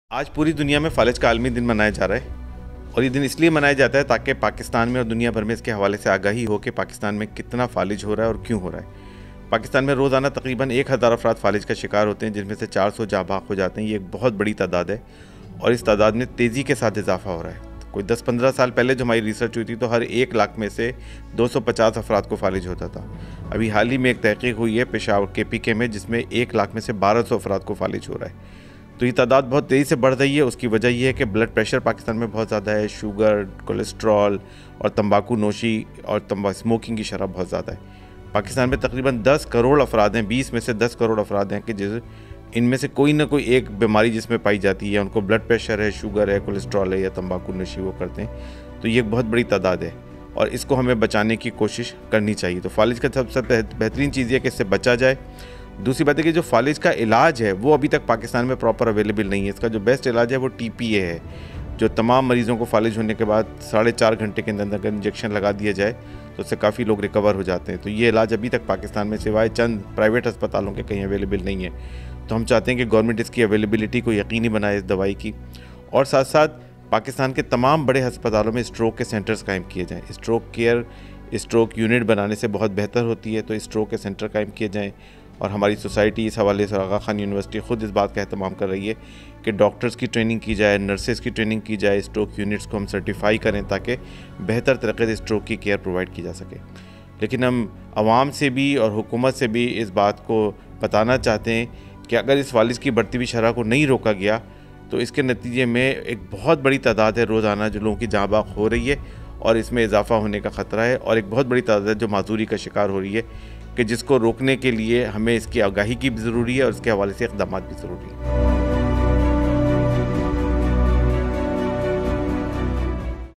आज पूरी दुनिया में फ़ालिज का आलमी दिन मनाया जा रहा है और ये दिन इसलिए मनाया जाता है ताकि पाकिस्तान में और दुनिया भर में इसके हवाले से आगाही हो कि पाकिस्तान में कितना फ़ालिज हो रहा है और क्यों हो रहा है। पाकिस्तान में रोज़ाना तकरीबन 1000 अफराद फ़ालिज का शिकार होते हैं, जिनमें से 400 जाँ बाग हो जाते हैं। ये एक बहुत बड़ी तादाद है और इस तादाद में तेज़ी के साथ इजाफा हो रहा है। कोई 10-15 साल पहले जो हमारी रिसर्च हुई थी तो हर 1 लाख में से 250 अफराद को फ़ालिज होता था। अभी हाल ही में एक तहकीक हुई है पेशावर KPK में, जिसमें 1 लाख में से 1200 अफराद को फ़ालिज हो रहा है। तो ये तादाद बहुत तेज़ी से बढ़ रही है। उसकी वजह यह है कि ब्लड प्रेशर पाकिस्तान में बहुत ज़्यादा है, शुगर, कोलेस्ट्रॉल और तंबाकू नोशी और स्मोकिंग की शरह बहुत ज़्यादा है। पाकिस्तान में तकरीबन 10 करोड़ अफराद हैं, 20 में से 10 करोड़ अफराद हैं कि इनमें से कोई ना कोई एक बीमारी जिसमें पाई जाती है, उनको ब्लड प्रेशर है, शुगर है, कोलेस्ट्रॉल है या तंबाकू नोशी वो करते हैं। तो ये एक बहुत बड़ी तादाद है और इसको हमें बचाने की कोशिश करनी चाहिए। तो फ़ालिज का सबसे बेहतरीन चीज़ है कि इससे बचा जाए। दूसरी बात है कि जो फ़ालिज का इलाज है वो अभी तक पाकिस्तान में प्रॉपर अवेलेबल नहीं है। इसका जो बेस्ट इलाज है वो TPA है, जो तमाम मरीज़ों को फ़ालिज होने के बाद 4.5 घंटे के अंदर अगर इंजेक्शन लगा दिया जाए तो उससे काफ़ी लोग रिकवर हो जाते हैं। तो ये इलाज अभी तक पाकिस्तान में सिवाय चंद प्राइवेट अस्पतालों के कहीं अवेलेबल नहीं है। तो हम चाहते हैं कि गवर्नमेंट इसकी अवेलेबिलिटी को यकीनी बनाए इस दवाई की, और साथ साथ पाकिस्तान के तमाम बड़े अस्पतालों में स्ट्रोक के सेंटर्स कायम किए जाएँ। स्ट्रोक यूनिट बनाने से बहुत बेहतर होती है, तो स्ट्रोक के सेंटर कायम किए जाएँ। और हमारी सोसाइटी इस हवाले से आगा खान यूनिवर्सिटी ख़ुद इस बात का एहतमाम कर रही है कि डॉक्टर्स की ट्रेनिंग की जाए, नर्सेज़ की ट्रेनिंग की जाए, स्ट्रोक यूनिट्स को हम सर्टिफाई करें ताकि बेहतर तरीके से स्ट्रोक की केयर प्रोवाइड की जा सके। लेकिन हम आवाम से भी और हुकूमत से भी इस बात को बताना चाहते हैं कि अगर इस फ़ालिज की बढ़ती हुई शरह को नहीं रोका गया तो इसके नतीजे में एक बहुत बड़ी तादाद है रोज़ाना जो लोगों की जाँ बाग हो रही है और इसमें इजाफा होने का ख़तरा है, और एक बहुत बड़ी तादाद जो माजूरी का शिकार हो रही है, कि जिसको रोकने के लिए हमें इसकी आगाही की भी ज़रूरी है और इसके हवाले से इक़दाम भी ज़रूरी है।